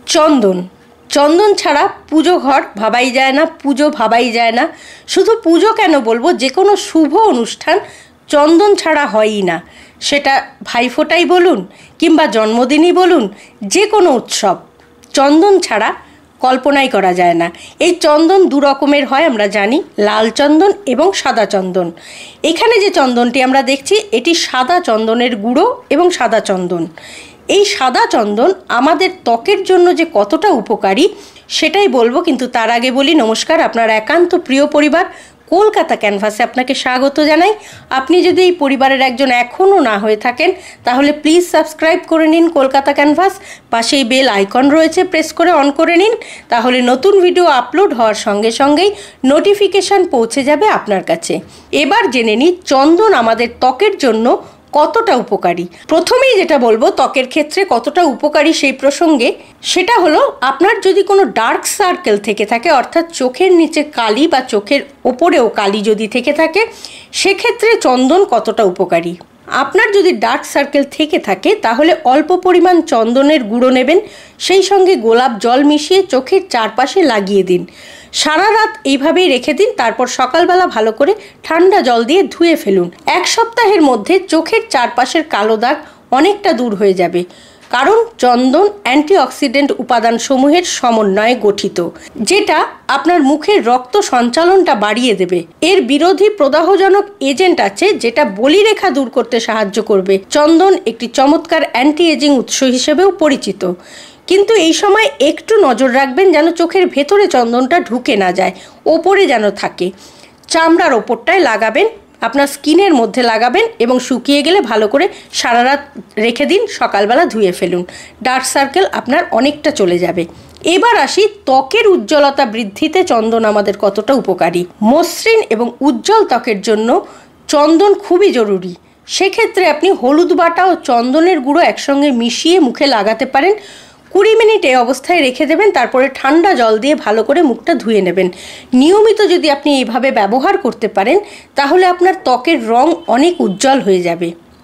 চন্দন চন্দন ছাড়া পুজো ঘর ভাবাই যায় না, পুজো ভাবাই যায় না। শুধু পুজো কেন বলবো, যে কোনো শুভ অনুষ্ঠান চন্দন ছাড়া হয়ই না। সেটা ভাইফোঁটাই বলুন কিংবা জন্মদিনই বলুন, যে কোনো উৎসব চন্দন ছাড়া কল্পনাই করা যায় না। এই চন্দন দু রকমের হয় আমরা জানি, লাল চন্দন এবং সাদা চন্দন। এখানে যে চন্দনটি আমরা দেখছি এটি সাদা চন্দনের গুঁড়ো এবং সাদা চন্দন। এই সাদা চন্দন আমাদের ত্বকের জন্য যে কতটা উপকারী সেটাই বলবো, কিন্তু তার আগে বলি নমস্কার, আপনার একান্ত প্রিয় পরিবার কলকাতা ক্যানভাসে আপনাকে স্বাগত জানাই। আপনি যদি এই পরিবারের একজন এখনও না হয়ে থাকেন তাহলে প্লিজ সাবস্ক্রাইব করে নিন কলকাতা ক্যানভাস। পাশেই বেল আইকন রয়েছে, প্রেস করে অন করে নিন, তাহলে নতুন ভিডিও আপলোড হওয়ার সঙ্গে সঙ্গেই নোটিফিকেশান পৌঁছে যাবে আপনার কাছে। এবার জেনে নিই চন্দন আমাদের ত্বকের জন্য কতটা উপকারী। প্রথমেই যেটা বলবো ত্বকের ক্ষেত্রে কতটা উপকারী সেই প্রসঙ্গে, সেটা হলো আপনার যদি কোনো ডার্ক সার্কেল থেকে থাকে, অর্থাৎ চোখের নিচে কালি বা চোখের ওপরেও কালি যদি থেকে থাকে, সেক্ষেত্রে চন্দন কতটা উপকারী। আপনার যদি ডার্ক সার্কেল থেকে থাকে তাহলে অল্প পরিমাণ চন্দনের গুঁড়ো নেবেন, সেই সঙ্গে গোলাপ জল মিশিয়ে চোখের চারপাশে লাগিয়ে দিন। সারা রাত এইভাবেই রেখে দিন, তারপর সকালবেলা ভালো করে ঠান্ডা জল দিয়ে ধুয়ে ফেলুন। এক সপ্তাহের মধ্যে চোখের চারপাশের কালো দাগ অনেকটা দূর হয়ে যাবে, কারণ চন্দন অ্যান্টিঅক্সিডেন্ট উপাদান সমূহের সমন্বয়ে গঠিত, যেটা আপনার মুখের রক্ত সঞ্চালনটা বাড়িয়ে দেবে। এর বিরোধী প্রদাহজনক এজেন্ট আছে যেটা বলিরেখা দূর করতে সাহায্য করবে। চন্দন একটি চমৎকার অ্যান্টি এজিং উৎস হিসেবেও পরিচিত, কিন্তু এই সময় একটু নজর রাখবেন যেন চোখের ভেতরে চন্দনটা ঢুকে না যায়, ওপরে যেন থাকে। চামড়ার ওপরটায় লাগাবেন, আপনার স্কিনের মধ্যে লাগাবেন এবং শুকিয়ে গেলে ভালো করে সারা রাত রেখে দিন, সকালবেলা ধুয়ে ফেলুন। ডার্ক সার্কেল আপনার অনেকটা চলে যাবে। এবার আসি ত্বকের উজ্জ্বলতা বৃদ্ধিতে চন্দন আমাদের কতটা উপকারী। মসৃণ এবং উজ্জ্বল ত্বকের জন্য চন্দন খুবই জরুরি। সেক্ষেত্রে আপনি হলুদ বাটা ও চন্দনের গুঁড়ো একসঙ্গে মিশিয়ে মুখে লাগাতে পারেন। 20 মিনিট এই অবস্থায় রেখে দেবেন, তারপরে ঠান্ডা জল দিয়ে ভালো করে মুখটা ধুয়ে নেবেন। নিয়মিত যদি আপনি এইভাবে ব্যবহার করতে পারেন তাহলে আপনার ত্বকের রং অনেক উজ্জ্বল হয়ে যাবে।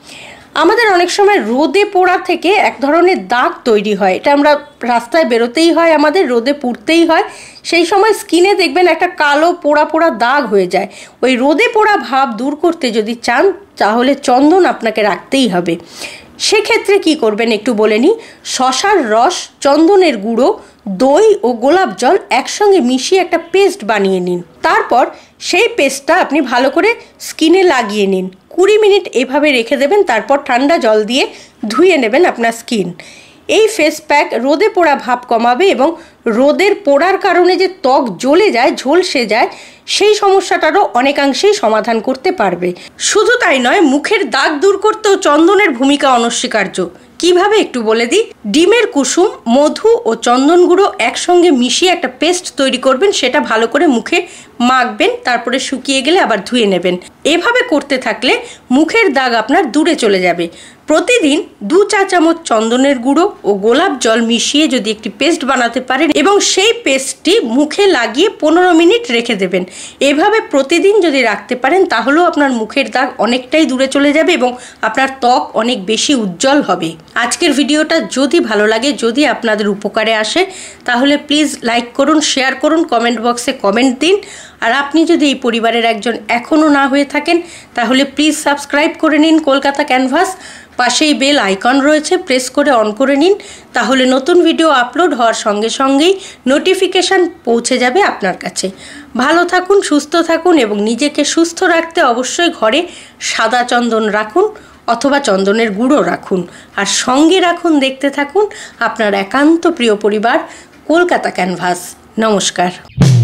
আমাদের অনেক সময় রোদে পোড়া থেকে এক ধরনের দাগ তৈরি হয়, এটা আমরা রাস্তায় বেরোতেই হয়, আমাদের রোদে পুড়তেই হয়, সেই সময় স্কিনে দেখবেন একটা কালো পোড়া পোড়া দাগ হয়ে যায়। ওই রোদে পোড়া ভাব দূর করতে যদি চান তাহলে চন্দন আপনাকে রাখতেই হবে। সেক্ষেত্রে কি করবেন একটু বলে নিই। শসার রস, চন্দনের গুঁড়ো, দই ও গোলাপ জল একসঙ্গে মিশিয়ে একটা পেস্ট বানিয়ে নিন। তারপর সেই পেস্টটা আপনি ভালো করে স্কিনে লাগিয়ে নিন। 20 মিনিট এভাবে রেখে দেবেন, তারপর ঠান্ডা জল দিয়ে ধুয়ে নেবেন আপনার স্কিন। এই ফেস প্যাক রোদে পোড়া ভাব কমাবে এবং রোদের পোড়ার কারণে যে ত্বক জ্বলে যায়, ঝলসে যায়, সেই সমস্যাটারও অনেকাংশেই সমাধান করতে পারবে। শুধু তাই নয়, মুখের দাগ দূর করতেও চন্দনের ভূমিকা অনস্বীকার্য। কিভাবে একটু বলে দিই। ডিমের কুসুম, মধু ও চন্দন গুঁড়ো একসঙ্গে মিশিয়ে একটা পেস্ট তৈরি করবেন, সেটা ভালো করে মুখে মাখবেন, তারপরে শুকিয়ে গেলে আবার ধুয়ে নেবেন। এভাবে করতে থাকলে মুখের দাগ আপনার দূরে চলে যাবে। প্রতিদিন 2 চা চামচ চন্দনের গুঁড়ো ও গোলাপ জল মিশিয়ে যদি একটি পেস্ট বানাতে পারেন এবং সেই পেস্টটি মুখে লাগিয়ে 15 মিনিট রেখে দেবেন, এভাবে প্রতিদিন যদি রাখতে পারেন তাহলেও আপনার মুখের দাগ অনেকটাই দূরে চলে যাবে এবং আপনার ত্বক অনেক বেশি উজ্জ্বল হবে। আজকের ভিডিওটা যদি ভালো লাগে, যদি আপনাদের উপকারে আসে, তাহলে প্লিজ লাইক করুন, শেয়ার করুন, কমেন্ট বক্সে কমেন্ট দিন। আর আপনি যদি এই পরিবারের একজন এখনও না হয়ে থাকেন তাহলে প্লিজ সাবস্ক্রাইব করে নিন কলকাতা ক্যানভাস। পাশেই বেল আইকন রয়েছে, প্রেস করে অন করে নিন, তাহলে নতুন ভিডিও আপলোড হওয়ার সঙ্গে সঙ্গেই নোটিফিকেশান পৌঁছে যাবে আপনার কাছে। ভালো থাকুন, সুস্থ থাকুন এবং নিজেকে সুস্থ রাখতে অবশ্যই ঘরে সাদা চন্দন রাখুন অথবা চন্দনের গুঁড়ো রাখুন, আর সঙ্গে রাখুন, দেখতে থাকুন আপনার একান্ত প্রিয় পরিবার কলকাতা ক্যানভাস। নমস্কার।